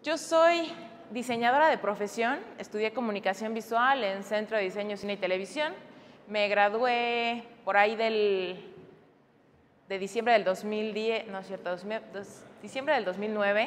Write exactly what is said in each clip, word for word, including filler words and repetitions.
Yo soy diseñadora de profesión, estudié comunicación visual en Centro de Diseño, Cine y Televisión. Me gradué por ahí del, de diciembre del dos mil diez, no es cierto, dos mil, dos, diciembre del dos mil nueve,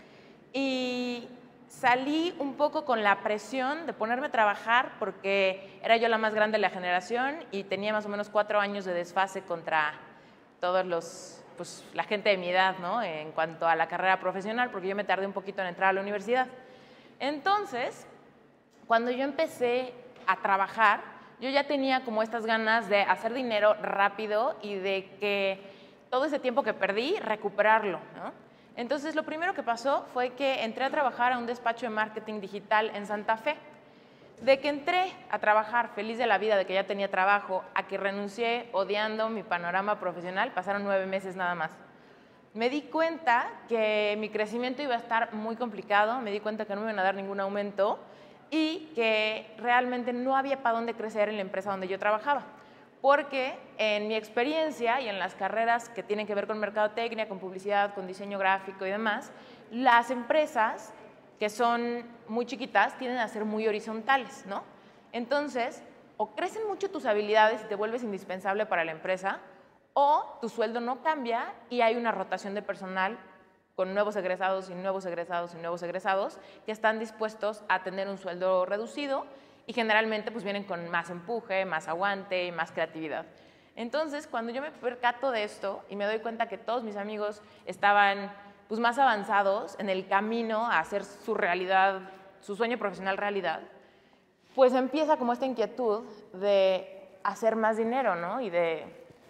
y salí un poco con la presión de ponerme a trabajar porque era yo la más grande de la generación y tenía más o menos cuatro años de desfase contra todos los... pues la gente de mi edad, ¿no? En cuanto a la carrera profesional, porque yo me tardé un poquito en entrar a la universidad. Entonces, cuando yo empecé a trabajar, yo ya tenía como estas ganas de hacer dinero rápido y de que todo ese tiempo que perdí, recuperarlo, ¿no? Entonces, lo primero que pasó fue que entré a trabajar a un despacho de marketing digital en Santa Fe. De que entré a trabajar feliz de la vida, de que ya tenía trabajo, a que renuncié odiando mi panorama profesional, pasaron nueve meses nada más. Me di cuenta que mi crecimiento iba a estar muy complicado, me di cuenta que no me iban a dar ningún aumento y que realmente no había para dónde crecer en la empresa donde yo trabajaba. Porque en mi experiencia y en las carreras que tienen que ver con mercadotecnia, con publicidad, con diseño gráfico y demás, las empresas que son muy chiquitas, tienden a ser muy horizontales, ¿no? Entonces, o crecen mucho tus habilidades y te vuelves indispensable para la empresa, o tu sueldo no cambia y hay una rotación de personal con nuevos egresados y nuevos egresados y nuevos egresados que están dispuestos a tener un sueldo reducido y generalmente pues vienen con más empuje, más aguante y más creatividad. Entonces, cuando yo me percato de esto y me doy cuenta que todos mis amigos estaban pues más avanzados en el camino a hacer su realidad, su sueño profesional realidad, pues empieza como esta inquietud de hacer más dinero, ¿no? Y de,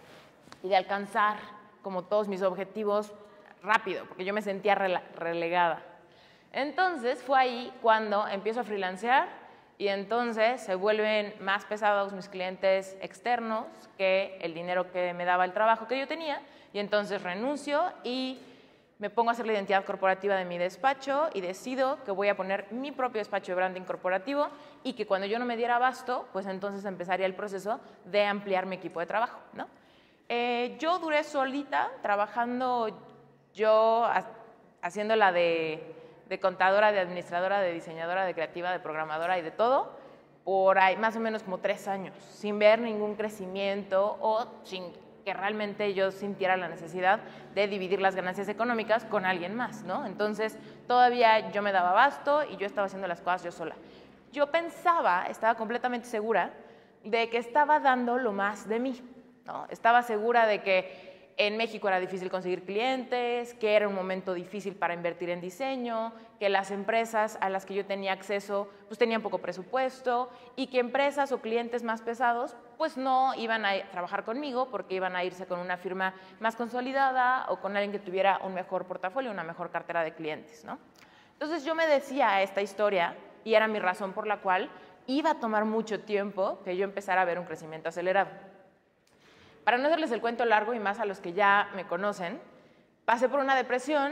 y de alcanzar como todos mis objetivos rápido, porque yo me sentía rele relegada. Entonces fue ahí cuando empiezo a freelancear y entonces se vuelven más pesados mis clientes externos que el dinero que me daba el trabajo que yo tenía, y entonces renuncio y me pongo a hacer la identidad corporativa de mi despacho y decido que voy a poner mi propio despacho de branding corporativo y que cuando yo no me diera abasto, pues entonces empezaría el proceso de ampliar mi equipo de trabajo, ¿no? Eh, yo duré solita trabajando, yo haciéndola de, de contadora, de administradora, de diseñadora, de creativa, de programadora y de todo, por ahí más o menos como tres años, sin ver ningún crecimiento o sin que realmente yo sintiera la necesidad de dividir las ganancias económicas con alguien más, ¿no? Entonces, todavía yo me daba abasto y yo estaba haciendo las cosas yo sola. Yo pensaba, estaba completamente segura de que estaba dando lo más de mí, ¿no? Estaba segura de que en México era difícil conseguir clientes, que era un momento difícil para invertir en diseño, que las empresas a las que yo tenía acceso pues tenían poco presupuesto y que empresas o clientes más pesados pues no iban a trabajar conmigo porque iban a irse con una firma más consolidada o con alguien que tuviera un mejor portafolio, una mejor cartera de clientes, ¿no? Entonces yo me decía esta historia y era mi razón por la cual iba a tomar mucho tiempo que yo empezara a ver un crecimiento acelerado. Para no hacerles el cuento largo y más a los que ya me conocen, pasé por una depresión,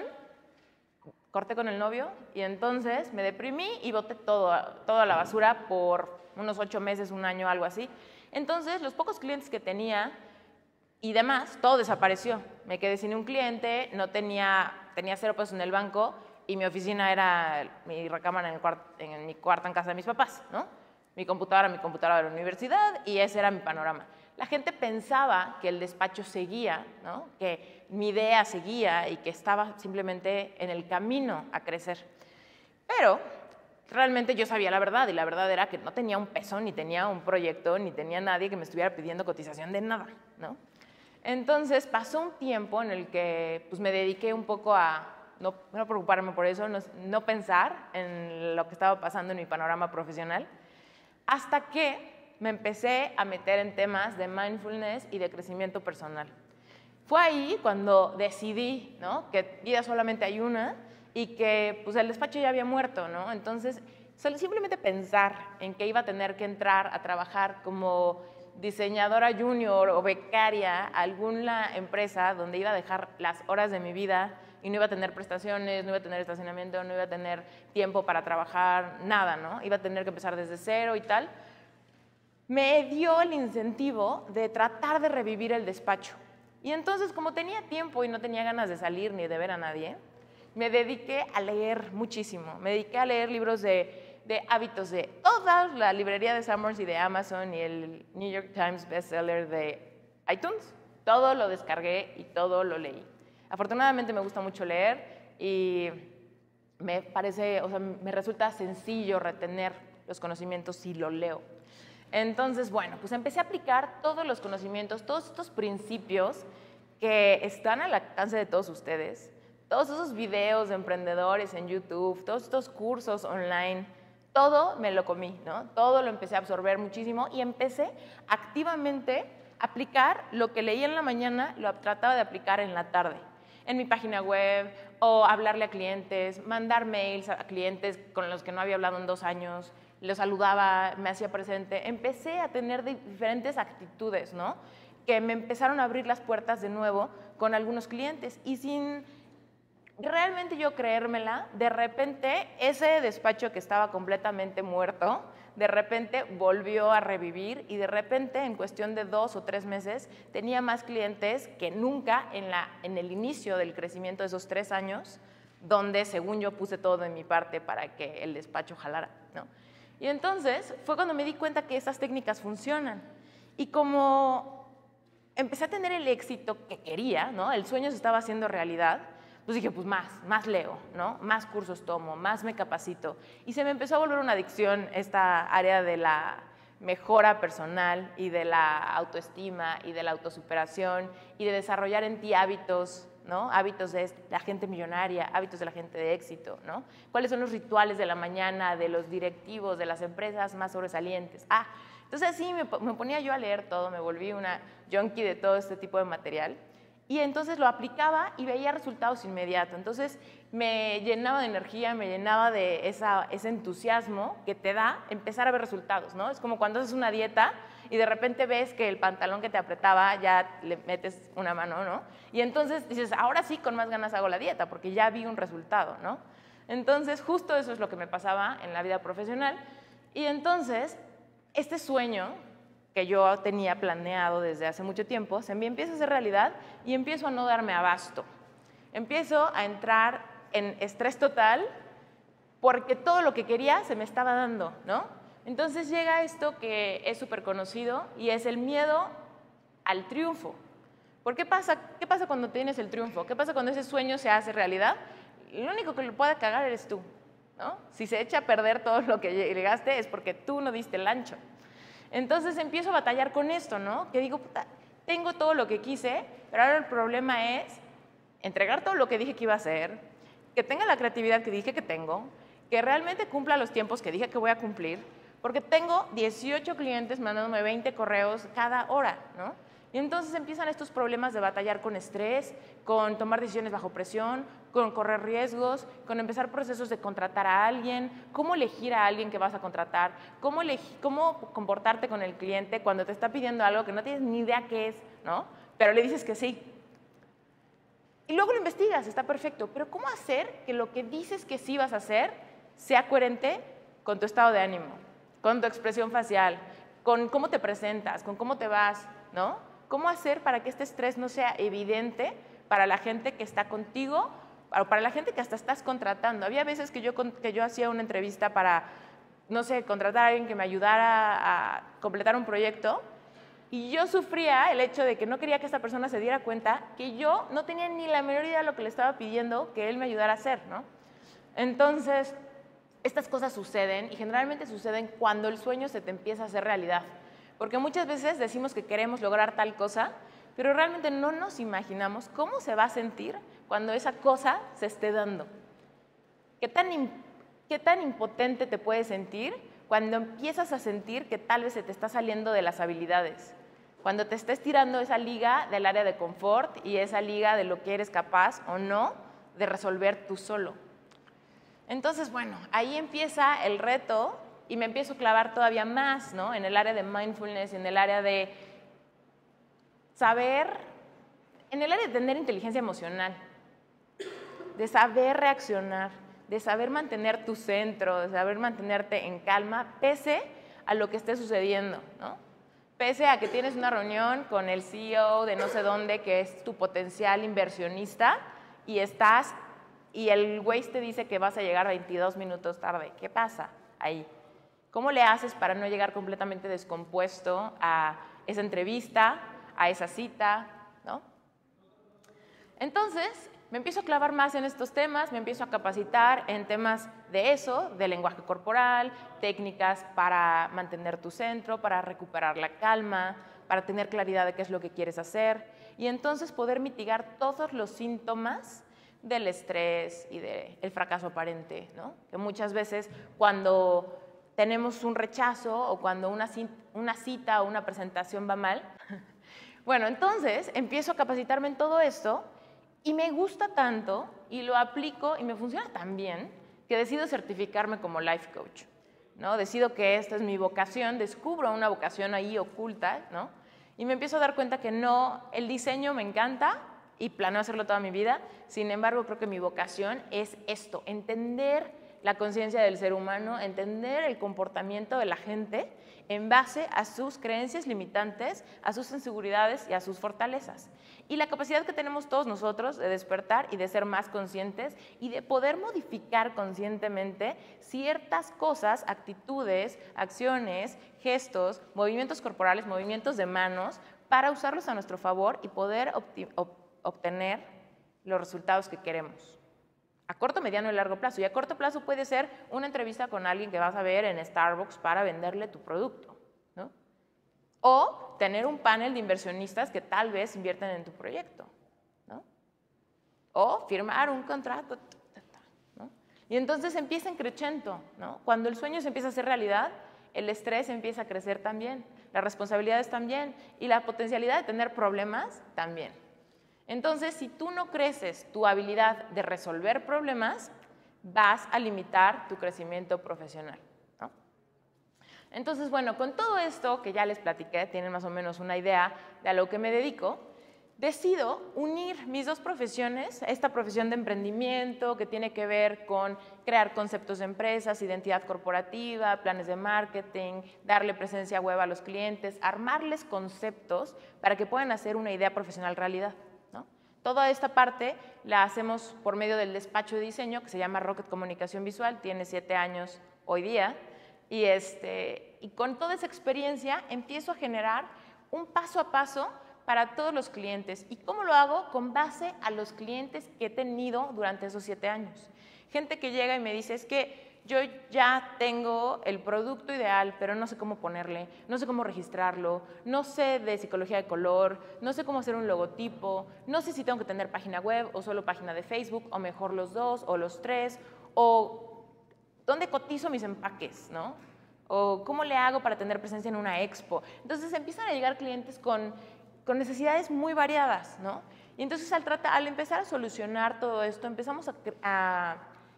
corté con el novio y entonces me deprimí y boté todo, todo a la basura por unos ocho meses, un año, algo así. Entonces, los pocos clientes que tenía y demás, todo desapareció. Me quedé sin un cliente, no tenía, tenía cero pesos en el banco y mi oficina era mi recámara en, el cuart, en mi cuarto en casa de mis papás, ¿no? Mi computadora, mi computadora de la universidad y ese era mi panorama. La gente pensaba que el despacho seguía, ¿no? Que mi idea seguía y que estaba simplemente en el camino a crecer. Pero realmente yo sabía la verdad y la verdad era que no tenía un peso, ni tenía un proyecto, ni tenía nadie que me estuviera pidiendo cotización de nada, ¿no? Entonces pasó un tiempo en el que pues, me dediqué un poco a no, no preocuparme por eso, no, no pensar en lo que estaba pasando en mi panorama profesional, hasta que me empecé a meter en temas de mindfulness y de crecimiento personal. Fue ahí cuando decidí, ¿no? Que vida solamente hay una y que pues, el despacho ya había muerto, ¿no? Entonces, simplemente pensar en que iba a tener que entrar a trabajar como diseñadora junior o becaria a alguna empresa donde iba a dejar las horas de mi vida y no iba a tener prestaciones, no iba a tener estacionamiento, no iba a tener tiempo para trabajar, nada, ¿no? Iba a tener que empezar desde cero y tal. Me dio el incentivo de tratar de revivir el despacho. Y entonces, como tenía tiempo y no tenía ganas de salir ni de ver a nadie, me dediqué a leer muchísimo. Me dediqué a leer libros de, de hábitos de toda la librería de Summers y de Amazon y el New York Times bestseller de iTunes. Todo lo descargué y todo lo leí. Afortunadamente me gusta mucho leer y me parece, o sea, me resulta sencillo retener los conocimientos si lo leo. Entonces, bueno, pues empecé a aplicar todos los conocimientos, todos estos principios que están al alcance de todos ustedes, todos esos videos de emprendedores en YouTube, todos estos cursos online, todo me lo comí, ¿no? Todo lo empecé a absorber muchísimo y empecé activamente a aplicar lo que leí en la mañana, lo trataba de aplicar en la tarde, en mi página web, o hablarle a clientes, mandar mails a clientes con los que no había hablado en dos años, los saludaba, me hacía presente. Empecé a tener diferentes actitudes, ¿no? Que me empezaron a abrir las puertas de nuevo con algunos clientes. Y sin realmente yo creérmela, de repente ese despacho que estaba completamente muerto, de repente volvió a revivir y de repente en cuestión de dos o tres meses tenía más clientes que nunca en, la, en el inicio del crecimiento de esos tres años, donde según yo puse todo de mi parte para que el despacho jalara, ¿no? Y entonces fue cuando me di cuenta que esas técnicas funcionan. Y como empecé a tener el éxito que quería, ¿no? El sueño se estaba haciendo realidad, pues dije, pues más, más leo, ¿no? Más cursos tomo, más me capacito. Y se me empezó a volver una adicción esta área de la mejora personal y de la autoestima y de la autosuperación y de desarrollar en ti hábitos, ¿no? Hábitos de la gente millonaria, hábitos de la gente de éxito, ¿no? ¿Cuáles son los rituales de la mañana de los directivos de las empresas más sobresalientes? Ah, entonces así me, me ponía yo a leer todo, me volví una junkie de todo este tipo de material. Y entonces lo aplicaba y veía resultados inmediatos. Entonces me llenaba de energía, me llenaba de esa, ese entusiasmo que te da empezar a ver resultados, ¿no? Es como cuando haces una dieta y de repente ves que el pantalón que te apretaba ya le metes una mano, ¿no? Y entonces dices, ahora sí con más ganas hago la dieta porque ya vi un resultado, ¿no? Entonces justo eso es lo que me pasaba en la vida profesional. Y entonces este sueño que yo tenía planeado desde hace mucho tiempo, se me empieza a hacer realidad y empiezo a no darme abasto. Empiezo a entrar en estrés total porque todo lo que quería se me estaba dando, ¿no? Entonces llega esto que es súper conocido y es el miedo al triunfo. ¿Por qué pasa? ¿Qué pasa cuando tienes el triunfo? ¿Qué pasa cuando ese sueño se hace realidad? Lo único que lo puede cagar eres tú, ¿no? Si se echa a perder todo lo que llegaste es porque tú no diste el ancho. Entonces empiezo a batallar con esto, ¿no? Que digo, puta, tengo todo lo que quise, pero ahora el problema es entregar todo lo que dije que iba a hacer, que tenga la creatividad que dije que tengo, que realmente cumpla los tiempos que dije que voy a cumplir, porque tengo dieciocho clientes mandándome veinte correos cada hora, ¿no? Y entonces empiezan estos problemas de batallar con estrés, con tomar decisiones bajo presión, con correr riesgos, con empezar procesos de contratar a alguien, cómo elegir a alguien que vas a contratar, cómo, cómo comportarte con el cliente cuando te está pidiendo algo que no tienes ni idea qué es, ¿no? Pero le dices que sí. Y luego lo investigas, está perfecto, pero ¿cómo hacer que lo que dices que sí vas a hacer sea coherente con tu estado de ánimo, con tu expresión facial, con cómo te presentas, con cómo te vas, ¿no? ¿Cómo hacer para que este estrés no sea evidente para la gente que está contigo o para la gente que hasta estás contratando? Había veces que yo, que yo hacía una entrevista para, no sé, contratar a alguien que me ayudara a completar un proyecto y yo sufría el hecho de que no quería que esta persona se diera cuenta que yo no tenía ni la menor idea de lo que le estaba pidiendo que él me ayudara a hacer, ¿no? Entonces, estas cosas suceden y generalmente suceden cuando el sueño se te empieza a hacer realidad. Porque muchas veces decimos que queremos lograr tal cosa, pero realmente no nos imaginamos cómo se va a sentir cuando esa cosa se esté dando. ¿Qué tan, qué tan impotente te puedes sentir cuando empiezas a sentir que tal vez se te está saliendo de las habilidades? Cuando te estés tirando esa liga del área de confort y esa liga de lo que eres capaz o no de resolver tú solo. Entonces, bueno, ahí empieza el reto. Y me empiezo a clavar todavía más, ¿no? En el área de mindfulness, en el área de saber, en el área de tener inteligencia emocional, de saber reaccionar, de saber mantener tu centro, de saber mantenerte en calma, pese a lo que esté sucediendo, ¿no? Pese a que tienes una reunión con el C E O de no sé dónde, que es tu potencial inversionista, y estás y el Waze te dice que vas a llegar veintidós minutos tarde. ¿Qué pasa ahí? ¿Cómo le haces para no llegar completamente descompuesto a esa entrevista, a esa cita, ¿no? Entonces, me empiezo a clavar más en estos temas, me empiezo a capacitar en temas de eso, de lenguaje corporal, técnicas para mantener tu centro, para recuperar la calma, para tener claridad de qué es lo que quieres hacer y entonces poder mitigar todos los síntomas del estrés y del fracaso aparente, ¿no? Que muchas veces cuando tenemos un rechazo o cuando una cita, una cita o una presentación va mal, bueno, entonces empiezo a capacitarme en todo esto y me gusta tanto y lo aplico y me funciona tan bien que decido certificarme como life coach, ¿no? Decido que esta es mi vocación, descubro una vocación ahí oculta, ¿no? Y me empiezo a dar cuenta que no, el diseño me encanta y planeo hacerlo toda mi vida, sin embargo creo que mi vocación es esto, entender la conciencia del ser humano, entender el comportamiento de la gente en base a sus creencias limitantes, a sus inseguridades y a sus fortalezas. Y la capacidad que tenemos todos nosotros de despertar y de ser más conscientes y de poder modificar conscientemente ciertas cosas, actitudes, acciones, gestos, movimientos corporales, movimientos de manos, para usarlos a nuestro favor y poder obtener los resultados que queremos. A corto, mediano y largo plazo. Y a corto plazo puede ser una entrevista con alguien que vas a ver en Starbucks para venderle tu producto, ¿no? O tener un panel de inversionistas que tal vez invierten en tu proyecto, ¿no? O firmar un contrato, ¿no? Y entonces empieza en crescendo, ¿no? Cuando el sueño se empieza a hacer realidad, el estrés empieza a crecer también, las responsabilidades también y la potencialidad de tener problemas también. Entonces, si tú no creces tu habilidad de resolver problemas, vas a limitar tu crecimiento profesional, ¿no? Entonces, bueno, con todo esto que ya les platiqué, tienen más o menos una idea de a lo que me dedico, decido unir mis dos profesiones, esta profesión de emprendimiento que tiene que ver con crear conceptos de empresas, identidad corporativa, planes de marketing, darle presencia web a los clientes, armarles conceptos para que puedan hacer una idea profesional realidad. Toda esta parte la hacemos por medio del despacho de diseño que se llama Rocket Comunicación Visual, tiene siete años hoy día, y, este, y con toda esa experiencia empiezo a generar un paso a paso para todos los clientes. ¿Y cómo lo hago? Con base a los clientes que he tenido durante esos siete años. Gente que llega y me dice, es que yo ya tengo el producto ideal, pero no sé cómo ponerle, no sé cómo registrarlo, no sé de psicología de color, no sé cómo hacer un logotipo, no sé si tengo que tener página web o solo página de Facebook, o mejor los dos, o los tres, o dónde cotizo mis empaques, ¿no? O cómo le hago para tener presencia en una expo. Entonces empiezan a llegar clientes con, con necesidades muy variadas, ¿no? Y entonces al, tratar, al empezar a solucionar todo esto, empezamos a... a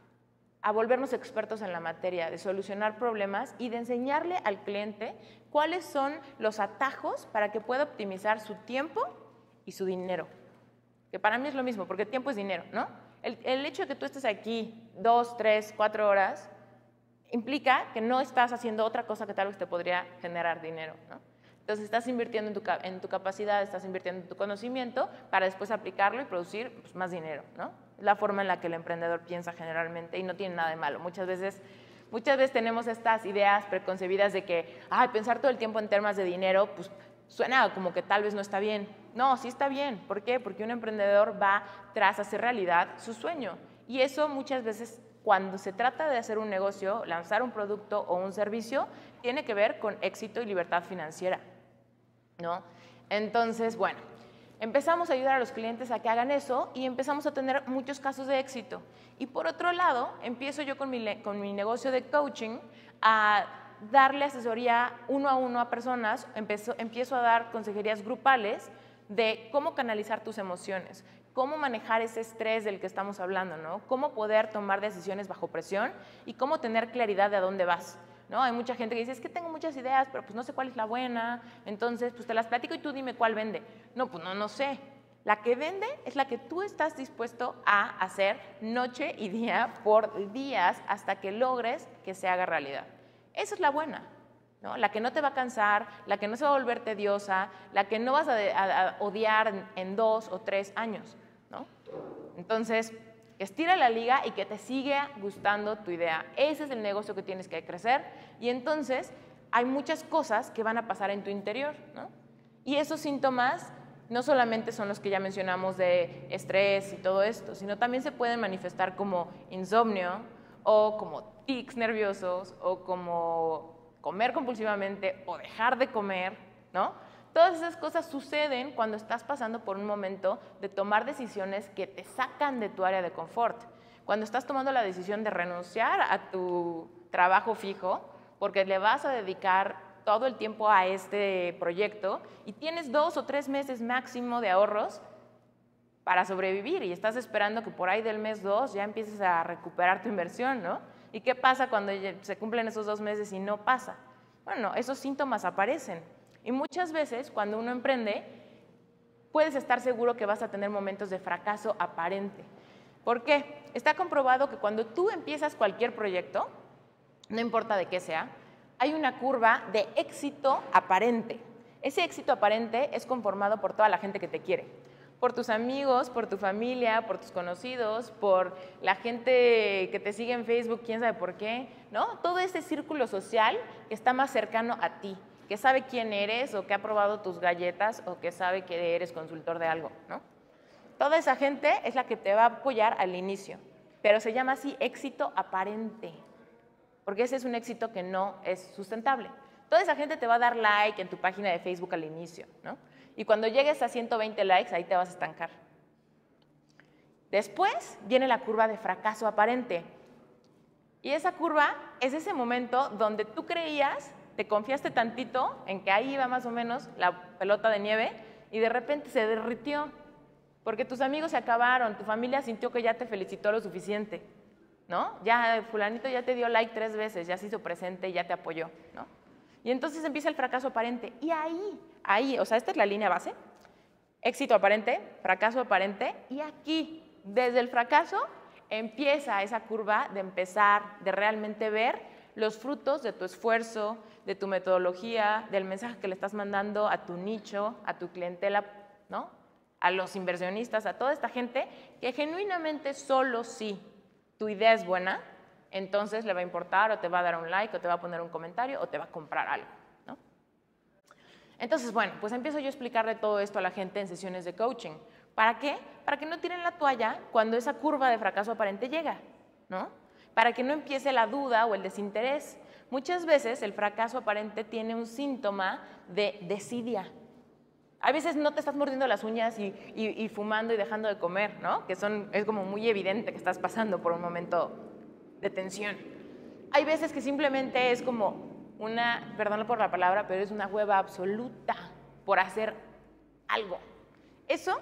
a volvernos expertos en la materia, de solucionar problemas y de enseñarle al cliente cuáles son los atajos para que pueda optimizar su tiempo y su dinero. Que para mí es lo mismo, porque tiempo es dinero, ¿no? El, el hecho de que tú estés aquí dos, tres, cuatro horas implica que no estás haciendo otra cosa que tal vez te podría generar dinero, ¿no? Entonces estás invirtiendo en tu, en tu capacidad, estás invirtiendo en tu conocimiento para después aplicarlo y producir pues, más dinero, ¿no? Es la forma en la que el emprendedor piensa generalmente y no tiene nada de malo. Muchas veces, muchas veces tenemos estas ideas preconcebidas de que ay, pensar todo el tiempo en temas de dinero pues, suena como que tal vez no está bien. No, sí está bien. ¿Por qué? Porque un emprendedor va tras hacer realidad su sueño. Y eso muchas veces, cuando se trata de hacer un negocio, lanzar un producto o un servicio, tiene que ver con éxito y libertad financiera, ¿no? Entonces, bueno, empezamos a ayudar a los clientes a que hagan eso y empezamos a tener muchos casos de éxito. Y por otro lado, empiezo yo con mi, con mi negocio de coaching a darle asesoría uno a uno a personas, empiezo, empiezo a dar consejerías grupales de cómo canalizar tus emociones, cómo manejar ese estrés del que estamos hablando, ¿no? Cómo poder tomar decisiones bajo presión y cómo tener claridad de a dónde vas, ¿no? Hay mucha gente que dice, es que tengo muchas ideas, pero pues no sé cuál es la buena, entonces pues te las platico y tú dime cuál vende. No, pues no, no sé. La que vende es la que tú estás dispuesto a hacer noche y día por días hasta que logres que se haga realidad. Esa es la buena, ¿no? La que no te va a cansar, la que no se va a volver tediosa, la que no vas a, a, a odiar en, en dos o tres años, ¿no? Entonces, que estira la liga y que te sigue gustando tu idea. Ese es el negocio que tienes que crecer y entonces hay muchas cosas que van a pasar en tu interior, ¿no? Y esos síntomas no solamente son los que ya mencionamos de estrés y todo esto, sino también se pueden manifestar como insomnio o como tics nerviosos o como comer compulsivamente o dejar de comer, ¿no? Todas esas cosas suceden cuando estás pasando por un momento de tomar decisiones que te sacan de tu área de confort. Cuando estás tomando la decisión de renunciar a tu trabajo fijo porque le vas a dedicar todo el tiempo a este proyecto y tienes dos o tres meses máximo de ahorros para sobrevivir y estás esperando que por ahí del mes dos ya empieces a recuperar tu inversión, ¿no? ¿Y qué pasa cuando se cumplen esos dos meses y no pasa? Bueno, esos síntomas aparecen y muchas veces cuando uno emprende puedes estar seguro que vas a tener momentos de fracaso aparente. ¿Por qué? Está comprobado que cuando tú empiezas cualquier proyecto, no importa de qué sea, hay una curva de éxito aparente. Ese éxito aparente es conformado por toda la gente que te quiere, por tus amigos, por tu familia, por tus conocidos, por la gente que te sigue en Facebook, quién sabe por qué, ¿no? Todo ese círculo social que está más cercano a ti, que sabe quién eres o que ha probado tus galletas o que sabe que eres consultor de algo, ¿no? Toda esa gente es la que te va a apoyar al inicio, pero se llama así éxito aparente, porque ese es un éxito que no es sustentable. Toda esa gente te va a dar like en tu página de Facebook al inicio, ¿no? Y cuando llegues a ciento veinte likes, ahí te vas a estancar. Después viene la curva de fracaso aparente. Y esa curva es ese momento donde tú creías, te confiaste tantito en que ahí iba más o menos la pelota de nieve y de repente se derritió. Porque tus amigos se acabaron, tu familia sintió que ya te felicitó lo suficiente, ¿no? Ya fulanito ya te dio like tres veces, ya se hizo presente y ya te apoyó, ¿no? Y entonces empieza el fracaso aparente. Y ahí, ahí, o sea, esta es la línea base, éxito aparente, fracaso aparente, y aquí, desde el fracaso, empieza esa curva de empezar, de realmente ver los frutos de tu esfuerzo, de tu metodología, del mensaje que le estás mandando a tu nicho, a tu clientela, ¿no? A los inversionistas, a toda esta gente que genuinamente solo si tu idea es buena, entonces le va a importar o te va a dar un like o te va a poner un comentario o te va a comprar algo, ¿no? Entonces, bueno, pues empiezo yo a explicarle todo esto a la gente en sesiones de coaching. ¿Para qué? Para que no tiren la toalla cuando esa curva de fracaso aparente llega, ¿no? Para que no empiece la duda o el desinterés. Muchas veces el fracaso aparente tiene un síntoma de desidia. A veces no te estás mordiendo las uñas y, y, y fumando y dejando de comer, ¿no? Que son, es como muy evidente que estás pasando por un momento de tensión. Hay veces que simplemente es como una, perdón por la palabra, pero es una hueva absoluta por hacer algo. Eso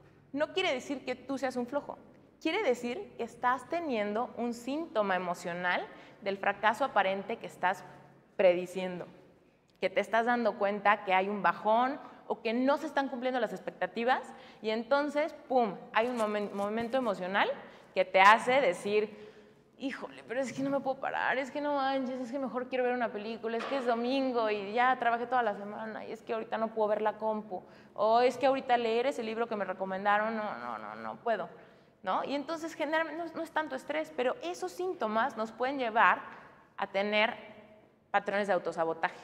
no quiere decir que tú seas un flojo. Quiere decir que estás teniendo un síntoma emocional del fracaso aparente que estás prediciendo, que te estás dando cuenta que hay un bajón o que no se están cumpliendo las expectativas y entonces, ¡pum!, hay un momen- momento emocional que te hace decir, híjole, pero es que no me puedo parar, es que no manches, es que mejor quiero ver una película, es que es domingo y ya trabajé toda la semana y es que ahorita no puedo ver la compu, o es que ahorita leer ese libro que me recomendaron, no, no, no, no puedo, ¿no? Y entonces generalmente no, no es tanto estrés, pero esos síntomas nos pueden llevar a tener patrones de autosabotaje,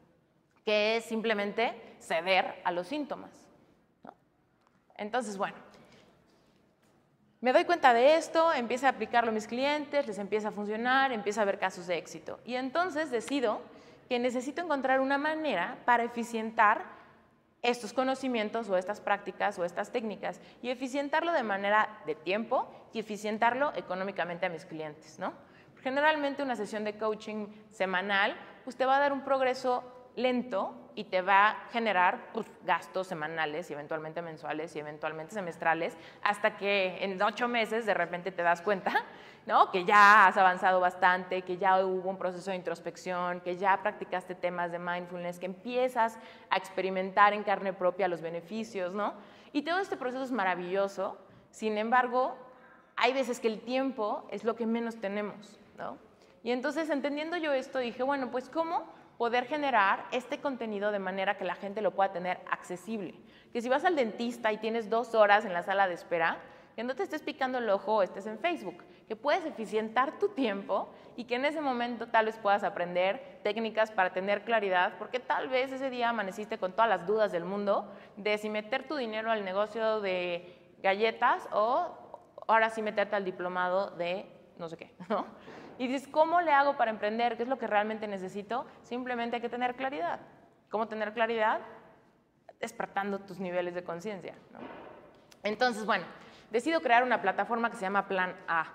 que es simplemente ceder a los síntomas, ¿no? Entonces, bueno, me doy cuenta de esto, empiezo a aplicarlo a mis clientes, les empieza a funcionar, empieza a haber casos de éxito. Y entonces decido que necesito encontrar una manera para eficientar estos conocimientos o estas prácticas o estas técnicas y eficientarlo de manera de tiempo y eficientarlo económicamente a mis clientes, ¿no? Generalmente una sesión de coaching semanal pues te va a dar un progreso lento y te va a generar pues, gastos semanales y eventualmente mensuales y eventualmente semestrales hasta que en ocho meses de repente te das cuenta, ¿no?, que ya has avanzado bastante, que ya hubo un proceso de introspección, que ya practicaste temas de mindfulness, que empiezas a experimentar en carne propia los beneficios, ¿no? Y todo este proceso es maravilloso, sin embargo, hay veces que el tiempo es lo que menos tenemos, ¿no? Y entonces, entendiendo yo esto, dije, bueno, pues ¿cómo poder generar este contenido de manera que la gente lo pueda tener accesible? Que si vas al dentista y tienes dos horas en la sala de espera, que no te estés picando el ojo o estés en Facebook, que puedes eficientar tu tiempo y que en ese momento tal vez puedas aprender técnicas para tener claridad, porque tal vez ese día amaneciste con todas las dudas del mundo de si meter tu dinero al negocio de galletas o ahora sí meterte al diplomado de no sé qué, ¿no? Y dices, ¿cómo le hago para emprender? ¿Qué es lo que realmente necesito? Simplemente hay que tener claridad. ¿Cómo tener claridad? Despertando tus niveles de conciencia, ¿no? Entonces, bueno, decido crear una plataforma que se llama Plan A.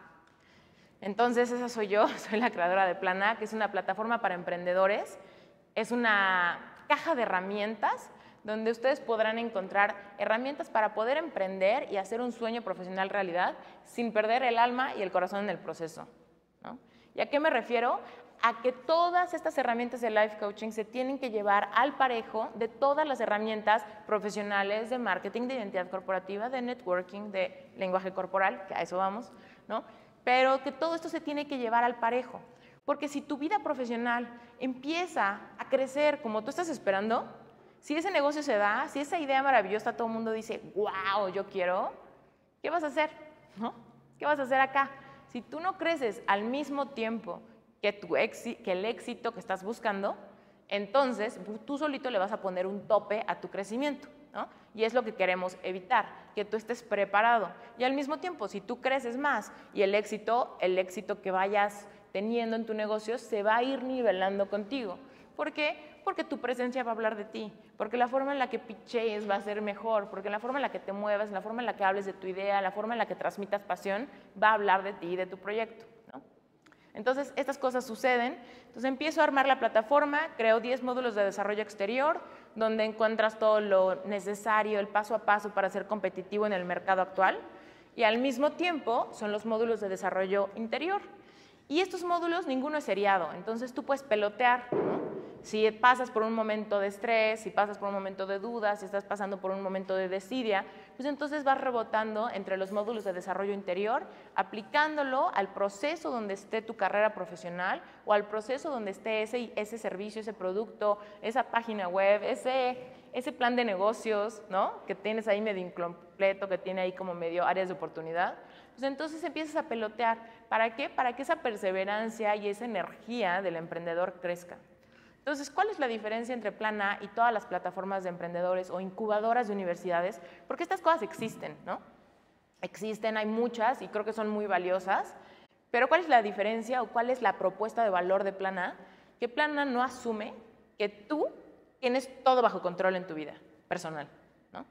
Entonces, esa soy yo, soy la creadora de Plan A, que es una plataforma para emprendedores. Es una caja de herramientas donde ustedes podrán encontrar herramientas para poder emprender y hacer un sueño profesional realidad sin perder el alma y el corazón en el proceso, ¿no? ¿Y a qué me refiero? A que todas estas herramientas de life coaching se tienen que llevar al parejo de todas las herramientas profesionales de marketing, de identidad corporativa, de networking, de lenguaje corporal, que a eso vamos, ¿no? Pero que todo esto se tiene que llevar al parejo. Porque si tu vida profesional empieza a crecer como tú estás esperando, si ese negocio se da, si esa idea maravillosa todo el mundo dice, wow, yo quiero, ¿qué vas a hacer? ¿No? ¿Qué vas a hacer acá? Si tú no creces al mismo tiempo que, tu que el éxito que estás buscando, entonces tú solito le vas a poner un tope a tu crecimiento, ¿no? Y es lo que queremos evitar, que tú estés preparado. Y al mismo tiempo, si tú creces más y el éxito, el éxito que vayas teniendo en tu negocio se va a ir nivelando contigo. ¿Por qué? Porque tu presencia va a hablar de ti, porque la forma en la que pitchees va a ser mejor, porque la forma en la que te muevas, la forma en la que hables de tu idea, la forma en la que transmitas pasión, va a hablar de ti y de tu proyecto, ¿no? Entonces, estas cosas suceden. Entonces, empiezo a armar la plataforma, creo diez módulos de desarrollo exterior, donde encuentras todo lo necesario, el paso a paso para ser competitivo en el mercado actual, y al mismo tiempo son los módulos de desarrollo interior. Y estos módulos, ninguno es seriado, entonces tú puedes pelotear, ¿no? Si pasas por un momento de estrés, si pasas por un momento de dudas, si estás pasando por un momento de desidia, pues entonces vas rebotando entre los módulos de desarrollo interior, aplicándolo al proceso donde esté tu carrera profesional o al proceso donde esté ese, ese servicio, ese producto, esa página web, ese, ese plan de negocios, ¿no? Que tienes ahí medio incompleto, que tiene ahí como medio áreas de oportunidad. Pues entonces empiezas a pelotear. ¿Para qué? Para que esa perseverancia y esa energía del emprendedor crezca. Entonces, ¿cuál es la diferencia entre Plan A y todas las plataformas de emprendedores o incubadoras de universidades? Porque estas cosas existen, ¿no? Existen, hay muchas y creo que son muy valiosas, pero ¿cuál es la diferencia o cuál es la propuesta de valor de Plan A? Que Plan A no asume que tú tienes todo bajo control en tu vida personal, ¿no?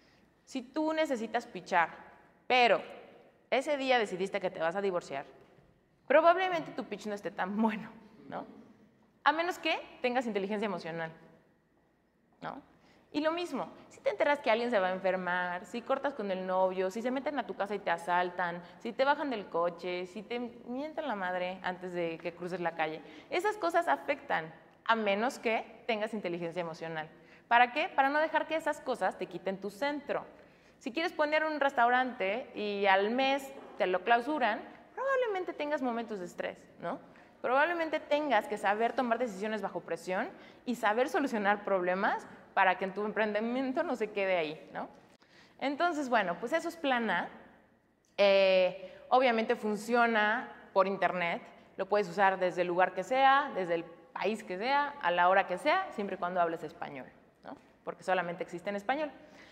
Si tú necesitas pitchar, pero ese día decidiste que te vas a divorciar, probablemente tu pitch no esté tan bueno, ¿no? A menos que tengas inteligencia emocional, ¿no? Y lo mismo, si te enteras que alguien se va a enfermar, si cortas con el novio, si se meten a tu casa y te asaltan, si te bajan del coche, si te mienten la madre antes de que cruces la calle, esas cosas afectan, a menos que tengas inteligencia emocional. ¿Para qué? Para no dejar que esas cosas te quiten tu centro. Si quieres poner un restaurante y al mes te lo clausuran, probablemente tengas momentos de estrés, ¿no? Probablemente tengas que saber tomar decisiones bajo presión y saber solucionar problemas para que en tu emprendimiento no se quede ahí, ¿no? Entonces, bueno, pues eso es Plan A. Eh, obviamente funciona por internet, lo puedes usar desde el lugar que sea, desde el país que sea, a la hora que sea, siempre y cuando hables español, ¿no? Porque solamente existe en español.